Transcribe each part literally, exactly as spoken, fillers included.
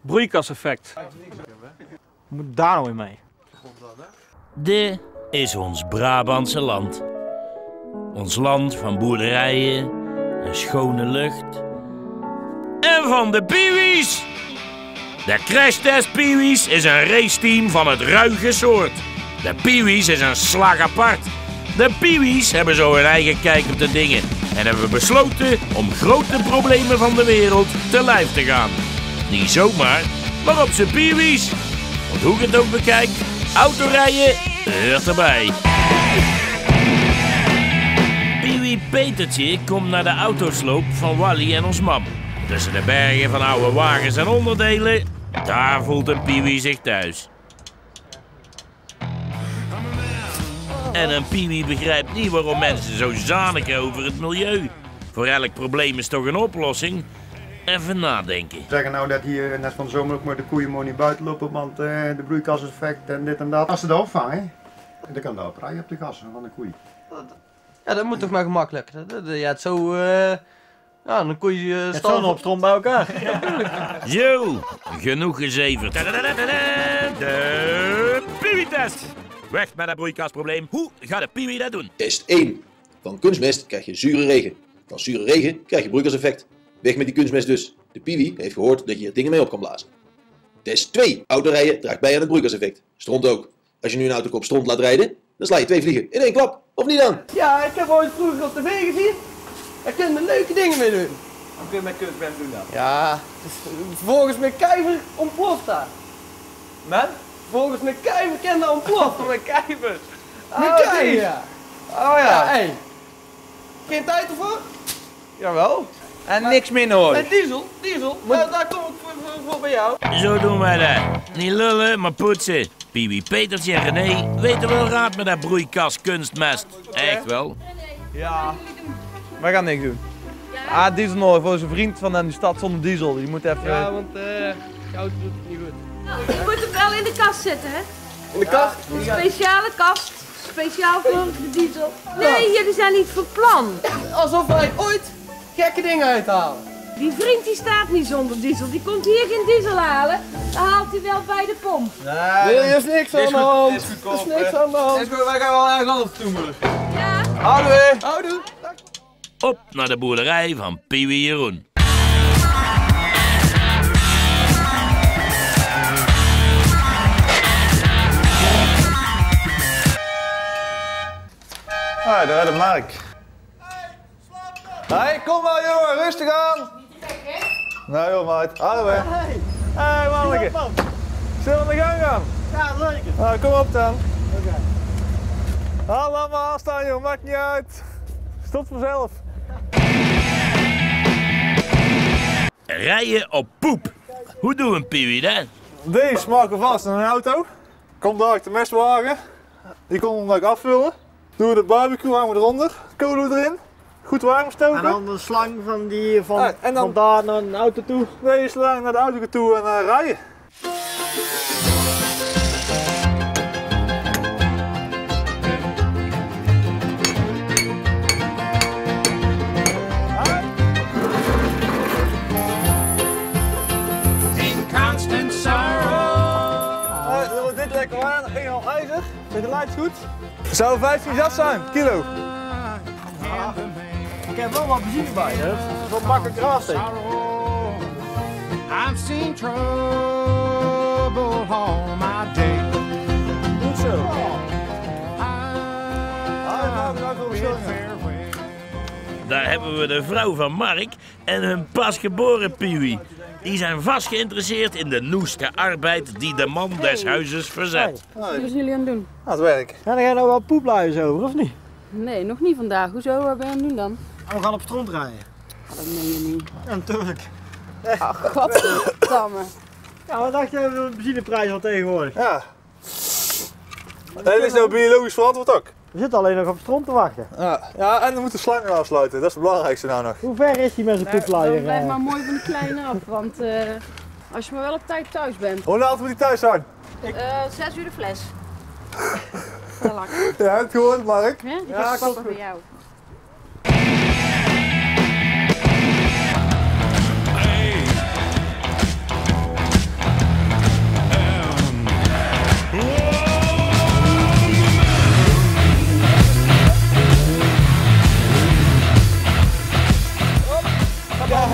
Broeikaseffect. Moet daar nou weer mee? Dit is ons Brabantse land. Ons land van boerderijen, een schone lucht en van de Piwi's. De Crashtest Piwi's is een raceteam van het ruige soort. De Piwi's is een slag apart. De Piwi's hebben zo hun eigen kijk op de dingen en hebben besloten om grote problemen van de wereld te lijf te gaan. Niet zomaar, maar op z'n Piwi's. Want hoe ik het ook bekijk, autorijden hoort erbij. Piwi Petertje komt naar de autosloop van Wally en ons mam. Tussen de bergen van oude wagens en onderdelen, daar voelt een Piwi zich thuis. En een Piwi begrijpt niet waarom mensen zo zaniken over het milieu. Voor elk probleem is toch een oplossing. Even nadenken. Zeggen nou dat hier net van de zomer ook maar de koeien mogen niet buiten lopen, want uh, de broeikaseffect en dit en dat. Als ze dat opvangen, dan kan dat rijden op de gassen van de koeien. Ja, dat moet toch maar gemakkelijk. Ja, het zo, uh, ja, dan koe je uh, staan op stroom bij elkaar. Zo, genoeg gezeverd. De Piwi-test. Weg met dat broeikasprobleem. Hoe gaat de Piwi dat doen? Test één. Van kunstmest krijg je zure regen. Van zure regen krijg je broeikaseffect. Weg met die kunstmest dus. De Piwi heeft gehoord dat je hier dingen mee op kan blazen. Test twee. Autorijden draagt bij aan het broeikaseffect. Stront ook. Als je nu een auto op stront laat rijden, dan sla je twee vliegen in één klap. Of niet dan? Ja, ik heb ooit vroeger op tv gezien. Daar kun je er leuke dingen mee doen. Wat kun je met kunstmest doen dan? Ja, volgens mijn kijver ontploft daar. Met? Volgens mijn kijver kan dat ontploffen. Mijn kijver. Mijn kijver? Ja. Oh ja. Ja, hey. Geen tijd ervoor? Jawel. En niks minder hoor. En diesel, diesel, daar, daar kom ik voor, voor, voor bij jou. Zo doen wij dat. Niet lullen, maar poetsen. Piwi, Petertje en René weten wel raad met dat broeikas kunstmest. Echt wel. Ja. Wij gaan niks doen. Ah, diesel nodig voor zijn vriend van in de stad zonder diesel. Die moet even... Ja, want uh, de auto doet het niet goed. Je moet hem wel in de kast zetten, hè? In de kast? Een speciale kast. Speciaal voor de diesel. Nee, jullie zijn niet van plan. Alsof wij ooit gekke dingen uithalen. Die vriend die staat niet zonder diesel. Die komt hier geen diesel halen. Dan haalt hij wel bij de pomp. Nee, er is niks aan de hand. Er is niks aan de hand. Is goed, wij gaan wel ergens anders toe moeten. Ja. Houdoe. Houdoe. Op naar de boerderij van Piwi Jeroen. Ah, daar rijdt Mark. Hey, kom maar jongen, rustig aan. Nou joh, maat. Hallo hè. Hey, hey manneke. Zullen we aan de gang gaan? Ja, zeker. Nou, kom op dan. Oké. Okay. Hallo maar afstaan joh, maakt niet uit. Stop vanzelf. Rijden op poep. Hoe doen we een Piwi dat? Deze maken we vast in een auto. Komt daar de mestwagen. Die kon we afvullen. Doen we de barbecue, hangen we eronder. Kolen we erin. Goed warm stoken. En dan de slang van, die, van, ah, en dan, van daar naar de auto toe. Nee, slang naar de auto toe en uh, rijden. In constant sorrow. Ah, dan wordt dit lekker warm, één half ijzer. Vind je de lights goed? Het zou vijftien zat zijn, kilo. Ah. Ik heb wel wat benzine bij, hè? Zo makkelijk raast. I've seen trouble all my day. Goed zo. Daar hebben we de vrouw van Mark en hun pasgeboren Piwi. Die zijn vast geïnteresseerd in de noeste arbeid die de man des huizes verzet. Wat zijn jullie aan het doen? Aan het werk. Ja, dan ga je nou wel poepluizen over, of niet? Nee, nog niet vandaag. Hoezo? Wat ben je aan het doen dan? We gaan op stront rijden. Oh, dat meen je niet. Ja, natuurlijk. Oh, godverdamme. Ja, wat dacht je van de benzineprijs al tegenwoordig? Ja. Dit is nou biologisch verantwoord ook. We zitten alleen nog op stront te wachten. Ja, ja en we moeten slangen afsluiten. Dat is het belangrijkste nou nog. Hoe ver is hij met zijn Nee, poepluier? dan blijf maar mooi van de kleine af, want uh, als je maar wel op tijd thuis bent. Hoe laat moet hij thuis zijn? Uh, zes uur de fles. Wel lekker. Ja, het gehoord, Mark. Ja, die Ja, gaat klopt. papa bij jou.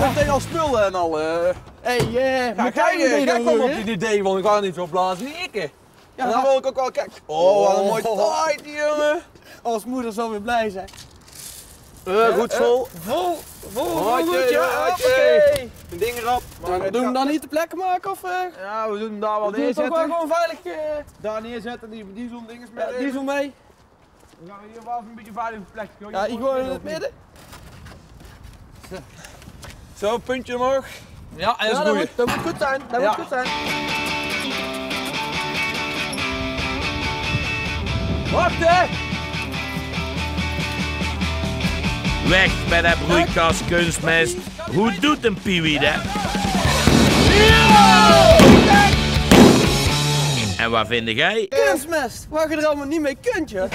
meteen al spullen en al. Uh... Hé, hey, uh, maar kijk, jij kwam op dit idee, want ik wou niet zo blazen, niet ik. Ja, dan wil ik ook wel kijken. Oh, wat een mooi taait, jongen. Als moeder zal weer blij zijn. Uh, goed vol. Vol, vol, Hartje, goed, ja. hartje. Mijn ding erop. Maar doen we dan niet de plekken maken of? Uh? Ja, we doen hem daar wel we neerzetten. Toch wel gewoon veilig. Uh... Daar neerzetten, die diesel dinges mee. Ja, diesel mee. Dan gaan we hier wel even een beetje veilig plekje. Joh. Ja, ik gewoon in het midden. Zo. Zo, puntje omhoog. Ja, en ja, dat, moet, dat moet goed zijn. Dat ja. moet goed zijn. Wacht hè! Weg met dat broeikas kunstmest. Hoe doet een piewie dat? En wat vind jij? Kunstmest, waar je er allemaal niet mee kunt, je.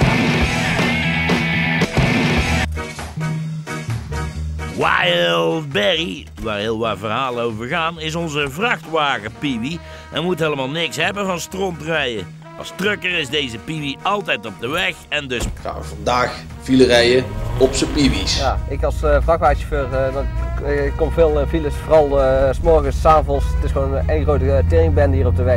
Wild Berry, waar heel wat verhalen over gaan, is onze vrachtwagen piewie en moet helemaal niks hebben van strontrijden. Als trucker is deze piewie altijd op de weg en dus gaan we vandaag file rijden op zijn piewies. Ja, ik als uh, vrachtwagenchauffeur, uh, dan uh, kom veel uh, files, vooral uh, 's morgens, 's avonds. Het is gewoon een één grote uh, teringbende hier op de weg.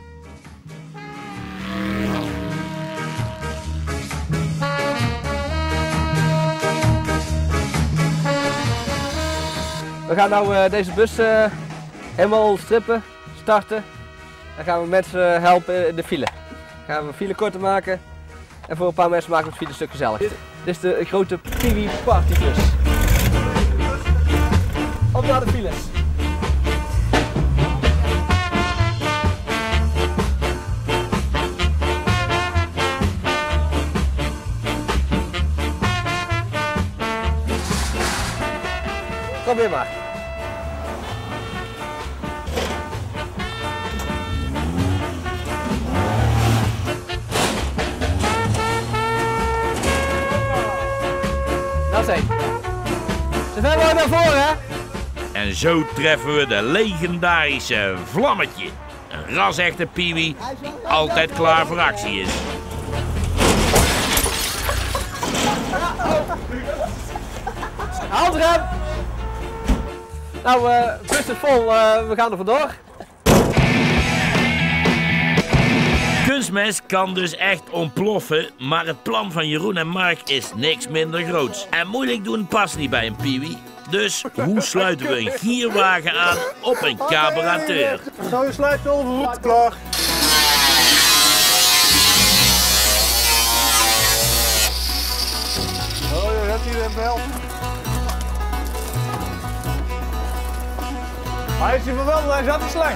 We gaan nou uh, deze bus uh, helemaal strippen, starten. Dan gaan we mensen helpen in de file. Dan gaan we file korter maken. En voor een paar mensen maken we het file een stuk gezellig. Dit is de grote piewie partybus. Op naar de files. Probeer maar. Dat is één. Ze zijn wel naar voren, hè? En zo treffen we de legendarische Vlammetje. Een ras-echte piewie die altijd klaar voor actie is. Handrem! Nou, uh, bus is vol, uh, we gaan er vandoor. Kunstmest kan dus echt ontploffen, maar het plan van Jeroen en Mark is niks minder groots. En moeilijk doen past niet bij een piewie. Dus hoe sluiten we een gierwagen aan op een carburateur? Nou, je sluit overvoet, klaar. Oh, je hebt hier een bel. Hij is hier verweld, hij zat in slang.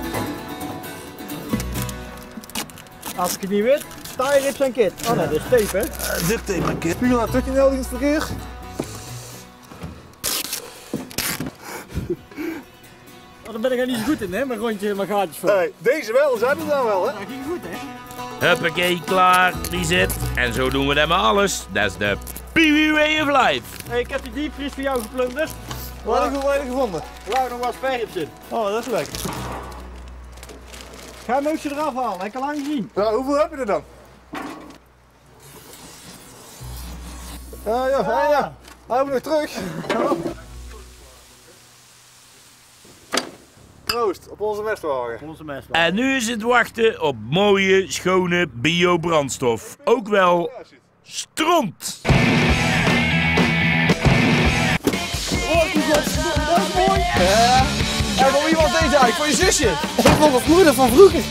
Als ik het niet weet, sta je rips en kit. Oh nee, dit is tape hè? Uh, dit tape mijn kit. Spiegel naar terug in het verkeer. Oh, daar ben ik er niet zo goed in hè, mijn rondje, mijn gaatjes van. Nee, deze wel, zijn we dan wel hè? Dat ging goed hè? Huppakee, klaar, die zit. En zo doen we dat met alles. Dat is de Piewie Way of Life. Hey, ik heb die diepvries voor jou geplunderd. Wat heb je gevonden? Er lagen nog wat sperrips in. Oh, dat is lekker. Ga een mootje eraf halen, heb ik al lang gezien. Ja, hoeveel heb je er dan? Ja, ja, ja, ja. Hou hem nog terug. Proost op onze mestwagen. Onze mestwagen. En nu is het wachten op mooie, schone biobrandstof. Ook wel stront. Oh, dat is mooi. Ja. En voor wie was deze eigenlijk? Voor je zusje? Ik vond het moeder van vroeger.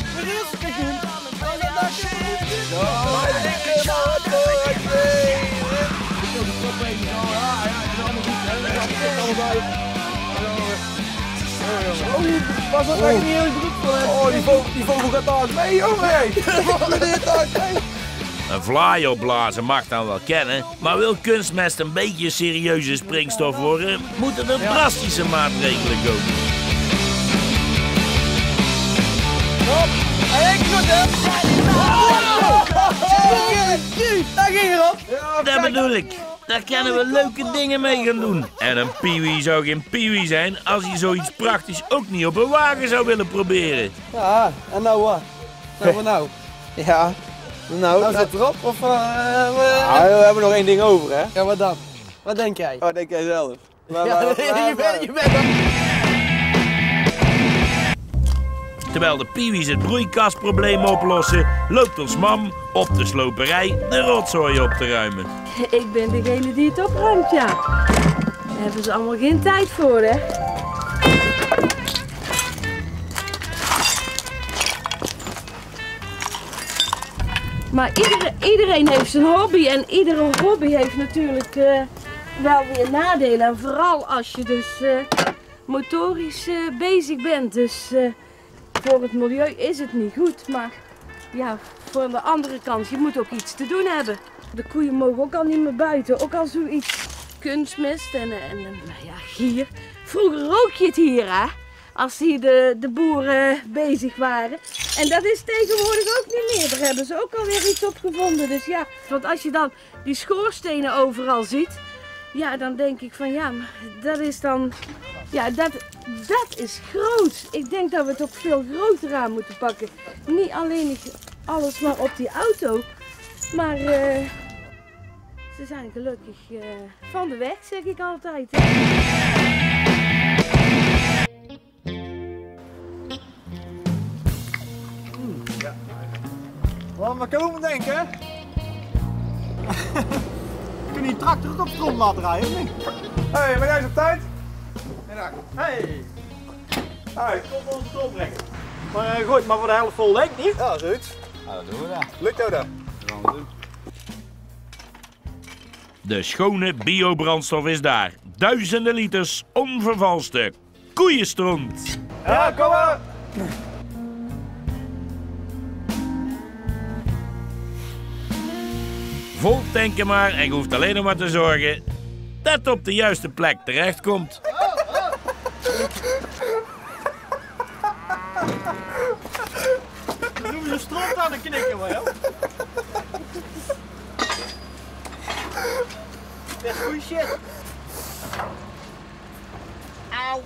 Was dat echt niet heel goed voor hem? Oh, die vogel, die vogel gaat daar mee, jongen! Een vlaai opblazen mag dan wel kennen, maar wil kunstmest een beetje serieuze springstof worden, moeten er drastische maatregelen komen. Hop! Hij heeft goed, hè? Daar ging erop! Dat bedoel ik. Daar kunnen we leuke dingen mee gaan doen. En een piewie zou geen piewie zijn als hij zoiets praktisch ook niet op een wagen zou willen proberen. Ja, en nou wat? Nou wat nou? Ja. Nou, Nou zit erop of... Uh, ah, we hebben nog één ding over, hè? Ja, wat dan? Wat denk jij? Wat denk jij zelf? Maar, Ja, maar, je maar, bent, je bent Terwijl de Piwi's het broeikasprobleem oplossen, loopt ons mam op de sloperij de rotzooi op te ruimen. Ik ben degene die het opruimt, ja. Daar hebben ze allemaal geen tijd voor, hè. Maar iedere, iedereen heeft zijn hobby en iedere hobby heeft natuurlijk uh, wel weer nadelen. En vooral als je dus uh, motorisch uh, bezig bent. Dus uh, voor het milieu is het niet goed. Maar ja, voor de andere kant, je moet ook iets te doen hebben. De koeien mogen ook al niet meer buiten. Ook al zoiets kunstmest en, en, en nou ja, gier. Vroeger rook je het hier, hè? Als hier de, de boeren bezig waren. En dat is tegenwoordig ook niet meer. Daar hebben ze ook alweer iets op gevonden. Dus ja, want als je dan die schoorstenen overal ziet, ja, dan denk ik van ja, dat is dan, ja, dat, dat is groot. Ik denk dat we het ook veel groter aan moeten pakken. Niet alleen alles maar op die auto, maar uh, ze zijn gelukkig uh, van de weg, zeg ik altijd. Laat maar komen denken. Kun je die tractor ook op stront laten rijden of niet? Hé, hey, ben jij eens op tijd? Middag. Hey. Hey, kom ons stront brengen. Maar uh, goed, maar voor de helft vol denk ik niet? Ja, zoiets. Ja, dat doen we dan. Lukt jou dat? Dat gaan we doen. De schone biobrandstof is daar. Duizenden liters onvervalste koeienstront. Ja, kom maar. Vol tanken maar en je hoeft alleen nog maar te zorgen dat het op de juiste plek terechtkomt. Dan doen we je stront aan de knikken, maar joh. Dat is goeie shit. Auw.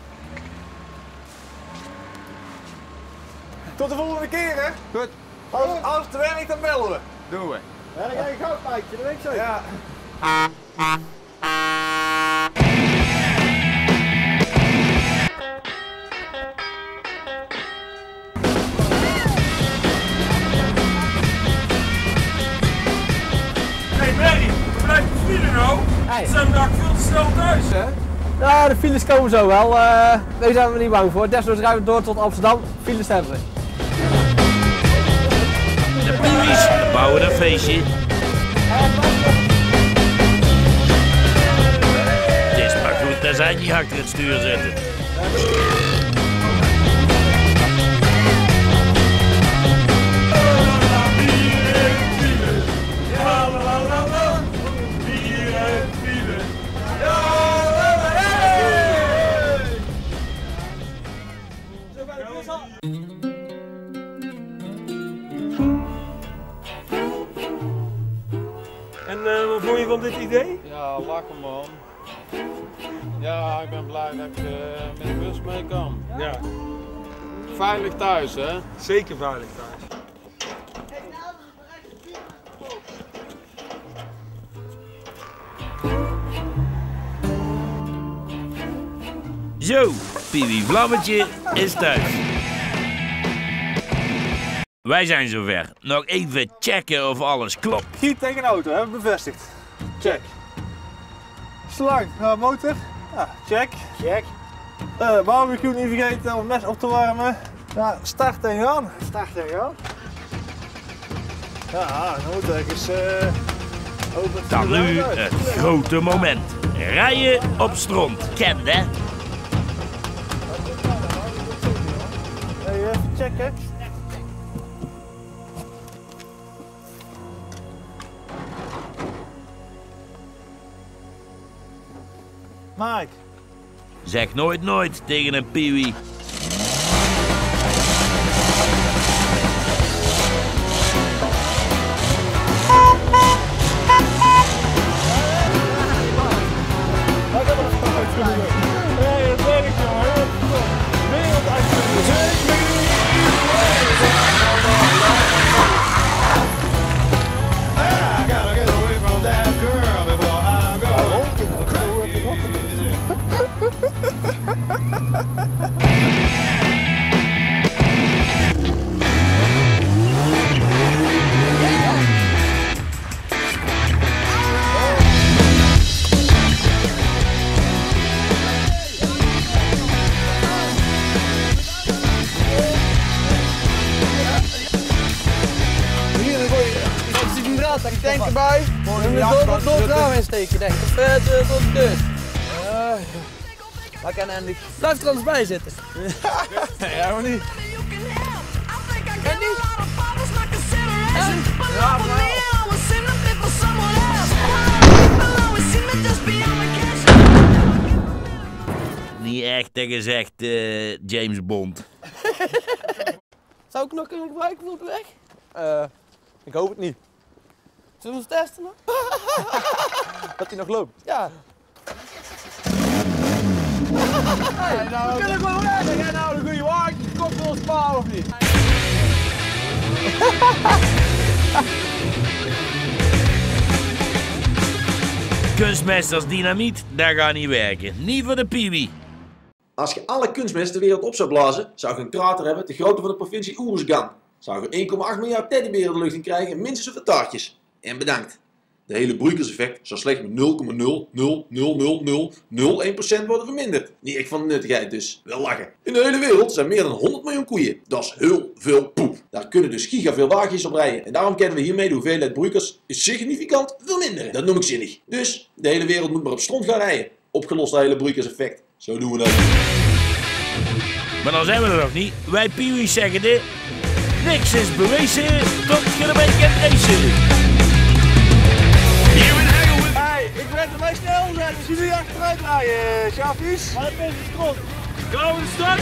Tot de volgende keer, hè? Goed. Als, als het werkt, dan bellen we. Doen we. Ja, dan ga je goud maatje, dat weet ik zo. Ja. Hey Barry, blijf de file nou? Hey. Ze zijn vandaag veel te snel thuis, hè? Nou, de files komen zo wel. Uh, daar zijn we niet bang voor. Desnoods rijden we door tot Amsterdam. Files hebben we. De Piwi's bouwen een feestje. Het is maar goed dat zij niet achter het stuur zitten. En uh, wat vond je van dit idee? Ja, lachen man. Ja, ik ben blij dat ik uh, met de bus mee kan. Ja. Veilig thuis, hè? Zeker veilig thuis. Zo, Piwi Vlammetje is thuis. Wij zijn zover. Nog even checken of alles klopt. Giet tegen een auto, hebben we bevestigd. Check. Slang, nou, motor. Ja, check. Check. Uh, barbecue niet vergeten om het mes op te warmen. Ja, start en gaan. Start en gaan. Ja, dan moet ik eens uh, open. Dan nu het grote moment. Rijden op stront. Kende? Hey, even checken. Mike. Zeg nooit nooit tegen een Piwi. Hey, dat werkt jongen. Werelduitzending. erbij. En dan door door het raam insteken, denk ik. Of uh, door de deur. Waar kan Andy? Blijf er anders bij zitten. Nee, helemaal niet. En niet? Ja, nou. Niet echt gezegd, uh, James Bond. Zou ik nog kunnen gebruiken op de weg? Uh, ik hoop het niet. Zullen we eens testen nog? Dat hij nog loopt? Ja. Hey, nou, we kunnen gewoon weg. Heb jij nou een goede wagen? Kop vol spaar of niet? Kunstmest als dynamiet, dat gaat niet werken. Niet voor de Piwi. Als je alle kunstmest ter wereld op zou blazen, zou je een krater hebben te grootte van de provincie Oeruzgan. Zou je één komma acht miljard teddyberen de lucht in krijgen en minstens zoveel taartjes. En bedankt. De hele broeikerseffect zou slechts met nul komma nul nul nul nul nul nul één procent worden verminderd. Niet echt van de nuttigheid dus. Wel lachen. In de hele wereld zijn meer dan honderd miljoen koeien. Dat is heel veel poep. Daar kunnen dus giga veel wagentjes op rijden. En daarom kennen we hiermee de hoeveelheid broeikers significant verminderen. Dat noem ik zinnig. Dus de hele wereld moet maar op stront gaan rijden. Opgelost dat hele broeikerseffect. Zo doen we dat. Maar dan zijn we er nog niet. Wij Piwi's zeggen dit. Niks is bewezen tot je ermee kent racen. Hey, ik ben er mee snel zijn. We zien jullie achteruit rijden, Sjafies. Maar dat is de strot. Klauw in de start.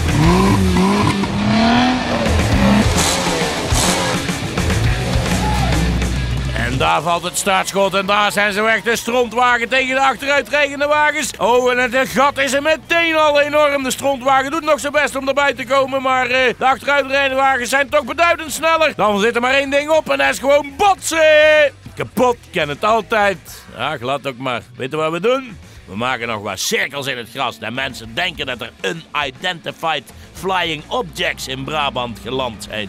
En daar valt het startschot en daar zijn ze weg. De strontwagen tegen de achteruitrijdende wagens. Oh, en het gat is er meteen al enorm. De strontwagen doet nog zijn best om erbij te komen. Maar uh, de achteruitrijdende wagens zijn toch beduidend sneller. Dan zit er maar één ding op en dat is gewoon botsen. Kapot, ken het altijd. Ja, glad ook maar. Weet je wat we doen? We maken nog wat cirkels in het gras. En mensen denken dat er unidentified flying objects in Brabant geland zijn.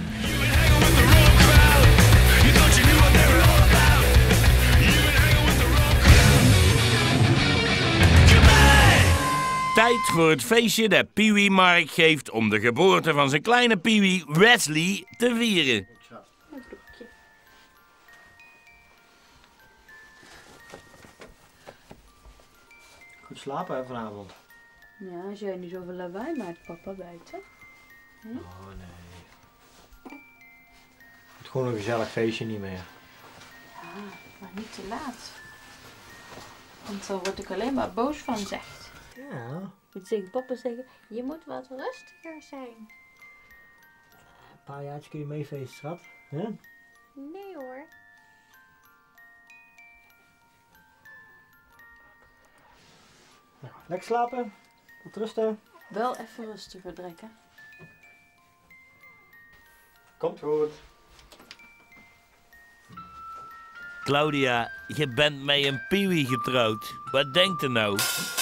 Tijd voor het feestje dat Piwi Mark geeft om de geboorte van zijn kleine Piwi Wesley te vieren. Goed slapen hè, vanavond. Ja, als jij niet zoveel lawaai maakt, papa, buiten. Hm? Oh nee. Het is gewoon een gezellig feestje niet meer. Ja, maar niet te laat. Want dan word ik alleen maar boos van, zegt. Ja. Moet tegen papa zeggen, je moet wat rustiger zijn. Een paar jaartjes kun je meefeesten, schat. Huh? Nee hoor. Nou, lekker slapen. Goed rusten. Wel even rustiger trekken. Komt goed. Claudia, je bent met een Piwi getrouwd. Wat denkt er nou?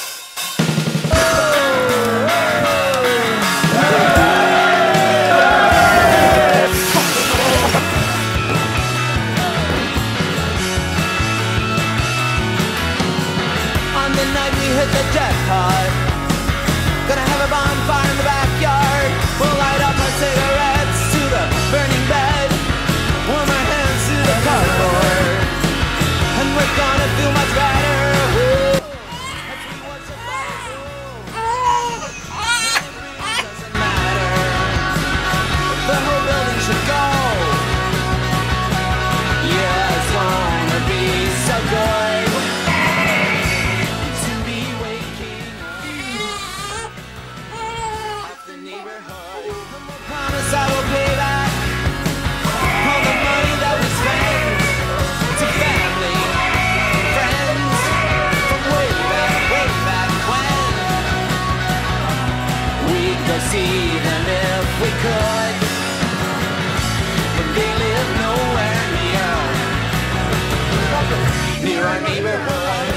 On the night we hit the jackpot. Gonna have a bonfire in the backyard. We'll light up our cigarettes to the burning bed. Warm our hands to the cardboard. And we're gonna feel much better. Woo! Doesn't matter. The whole building should go. Yeah, it's gonna be so good. I will pay back all the money that we spent to family, friends, from way back, way back when. We'd go see them if we could, but they live nowhere near, near our neighborhood.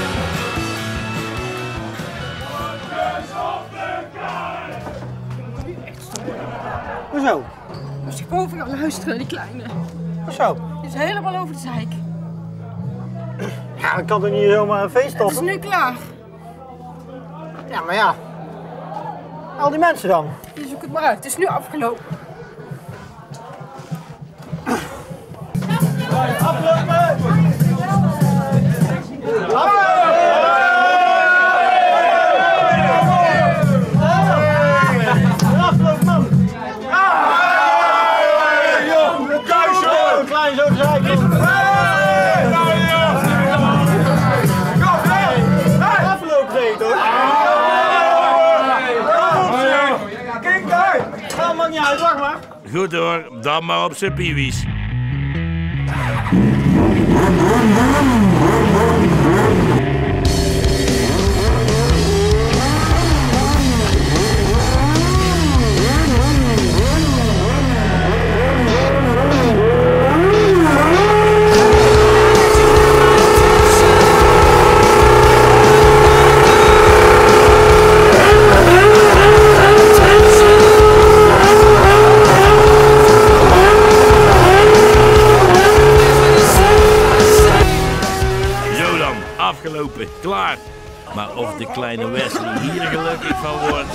Hoezo? Moest ik boven gaan luisteren, die kleine. Hoezo? Die is helemaal over de zeik. Ja, ik kan toch niet zomaar een feest Het stoppen? is nu klaar. Ja, maar ja. Al die mensen dan? Je zoekt het maar uit, het is nu afgelopen. Aflopen! Vooruit, wacht maar. Goed hoor, dan maar op zijn piewies. Afgelopen, klaar. Maar of de kleine Wesley hier gelukkig van wordt.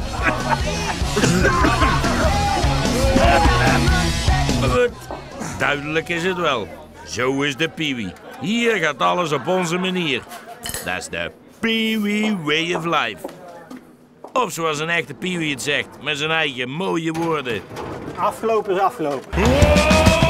Maar goed, duidelijk is het wel. Zo is de Pee-wee. Hier gaat alles op onze manier. Dat is de Pee-wee way of life. Of zoals een echte Pee-wee het zegt, met zijn eigen mooie woorden. Afgelopen is afgelopen. Wow!